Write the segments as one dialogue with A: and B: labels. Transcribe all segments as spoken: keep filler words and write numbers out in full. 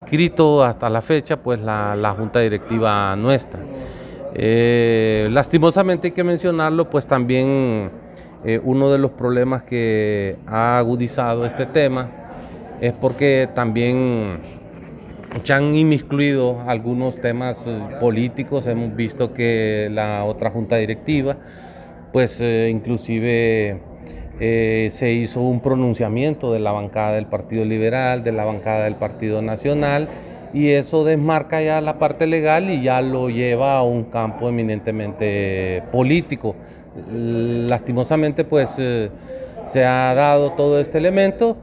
A: Escrito hasta la fecha pues la, la junta directiva nuestra. Eh, lastimosamente hay que mencionarlo, pues también eh, uno de los problemas que ha agudizado este tema es porque también se han inmiscuido algunos temas eh, políticos. Hemos visto que la otra junta directiva pues eh, inclusive eh, se hizo un pronunciamiento de la bancada del Partido Liberal, de la bancada del Partido Nacional, y eso desmarca ya la parte legal y ya lo lleva a un campo eminentemente político. Lastimosamente pues eh, se ha dado todo este elemento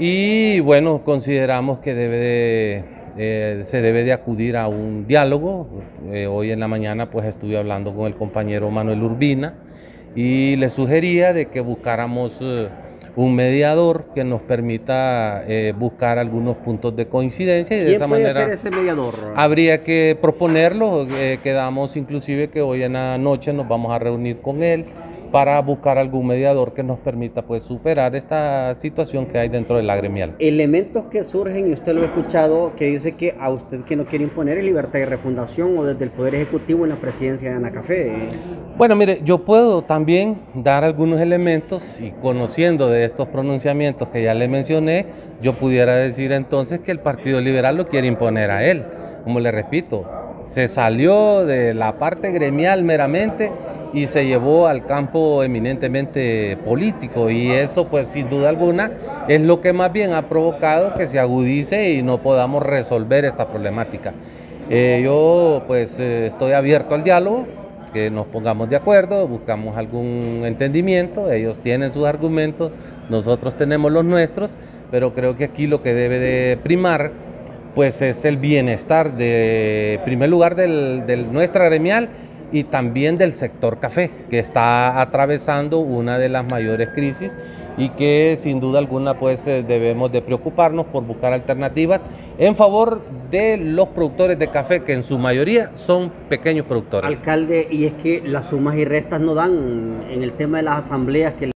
A: y bueno, consideramos que debe de, eh, se debe de acudir a un diálogo. Eh, hoy en la mañana pues estuve hablando con el compañero Manuel Urbina y le sugería de que buscáramos eh, un mediador que nos permita eh, buscar algunos puntos de coincidencia, y de esa manera
B: ¿Quién puede ser ese mediador?
A: Habría que proponerlo. Eh, quedamos inclusive que hoy en la noche nos vamos a reunir con él para buscar algún mediador que nos permita pues superar esta situación que hay dentro de la gremial.
B: Elementos que surgen, y usted lo ha escuchado, que dice que a usted que no quiere imponer es libertad de refundación o desde el Poder Ejecutivo en la presidencia de Anacafé.
A: Bueno, mire, yo puedo también dar algunos elementos y conociendo de estos pronunciamientos que ya le mencioné, yo pudiera decir entonces que el Partido Liberal lo quiere imponer a él. Como le repito, se salió de la parte gremial meramente y se llevó al campo eminentemente político, y eso pues sin duda alguna es lo que más bien ha provocado que se agudice y no podamos resolver esta problemática. Eh, yo pues eh, estoy abierto al diálogo, que nos pongamos de acuerdo, buscamos algún entendimiento. Ellos tienen sus argumentos, nosotros tenemos los nuestros, pero creo que aquí lo que debe de primar pues es el bienestar de, en primer lugar, del, de nuestra gremial y también del sector café, que está atravesando una de las mayores crisis y que sin duda alguna pues debemos de preocuparnos por buscar alternativas en favor de los productores de café, que en su mayoría son pequeños productores.
B: Alcalde, y es que las sumas y restas no dan en el tema de las asambleas que